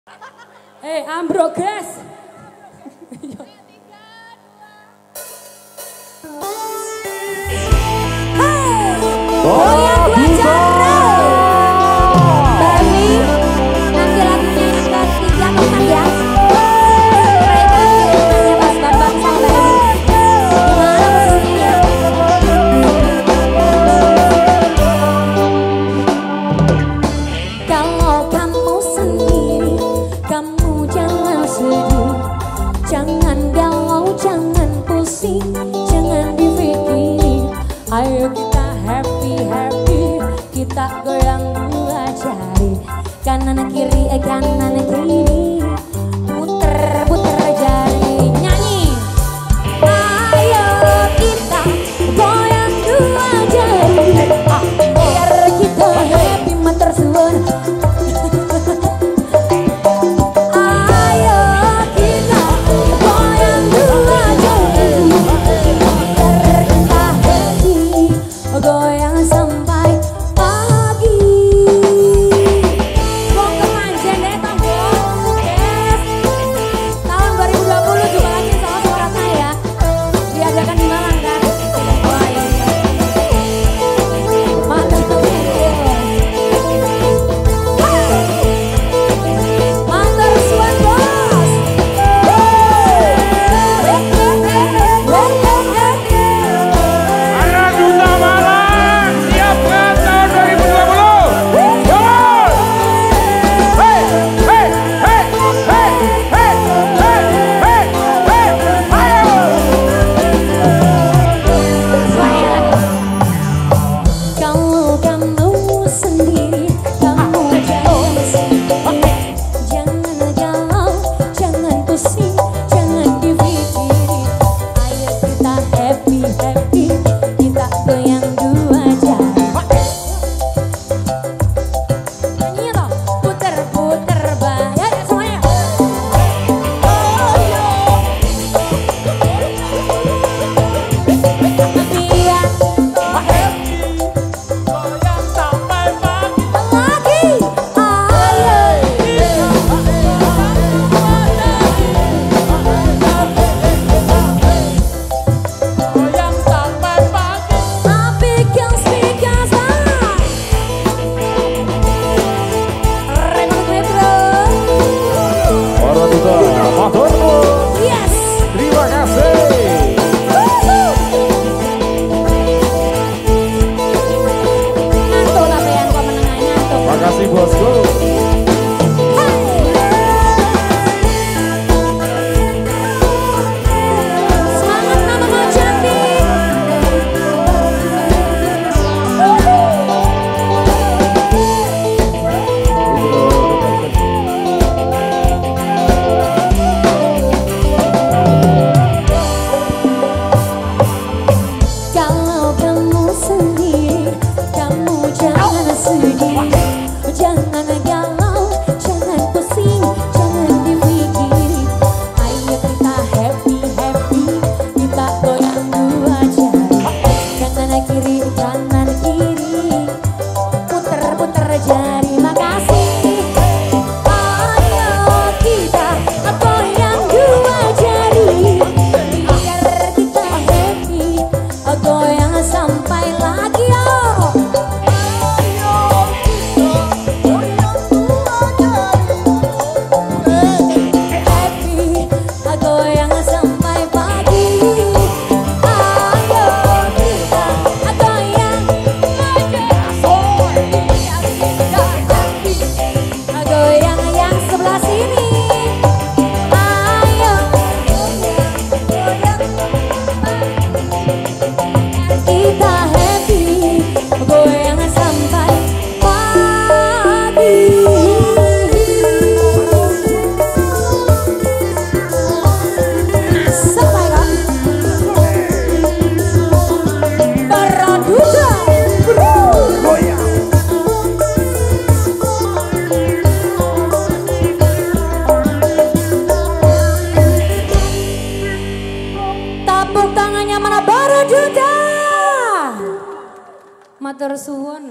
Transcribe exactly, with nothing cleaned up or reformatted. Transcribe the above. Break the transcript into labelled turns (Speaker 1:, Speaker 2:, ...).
Speaker 1: Eh, ambrogres. Hey, goyang dua cara. Bali, nanti lagunya yang ketiga teman ya. Mereka ceritanya Mas Bambang sama Mbak Eni. Gimana posisinya? Kalau kamu sendiri, kamu jangan sedih, jangan galau, jangan pusing, jangan dipikirin. Ayo kita happy happy, kita goyang dua jari, kanan kiri eh kanan kiri, puter puter jari, nyanyi. Ayo kita goyang dua jari, ah, biar kita happy matersuun. Goyang sampai pagi. Gong kemanjen deh tanggung yes. Tahun dua ribu dua puluh juga lagi sama Suratna ya. Diadakan di Malang kan. Wah iya. Mantap tuh. Mantap suan bos.
Speaker 2: Anak Duta Malang siapkan tahun dua ribu dua puluh. Hey, hey, hey, hey, hey, hey, hey, hey, ayo.
Speaker 1: Kalau kamu sendiri, kamu jangan sedih, jangan galau, jangan pusing, jangan dipikirin. Ayo kita happy happy, kita goyang dua jari. Nyanyi toh, puter puter bayar semuanya. Biar
Speaker 2: Goyang sampai pagi.
Speaker 1: lagi,
Speaker 2: Goyang sampai pagi.
Speaker 1: api yang speakers lah. Remang gue bro.
Speaker 2: Para Duta, matur nuwun.
Speaker 1: Yes.
Speaker 2: Terima kasih.
Speaker 1: Ngantuk lah yang kau menengah ngantuk.
Speaker 2: Makasih bosku.
Speaker 1: Semangat nama mau cantik. Kalau kamu sendiri, kamu jangan sedih, jangan galau, jangan pusing, jangan dipikirin. Ayo kita happy happy, kita goyang dua jari, kanan kiri kanan kiri, puter puter jari. Makasih. Ayo kita goyang dua jari, biar kita happy, goyang sampai lagi yo. Happy, goyang sampai pagi. Ayo kita goyang goyang yang sebelah sini. Ayo kita happy, goyang sampai pagi. Sampai kan? Para Duta. Tepuk tangannya mana Para Duta. Matur suwun.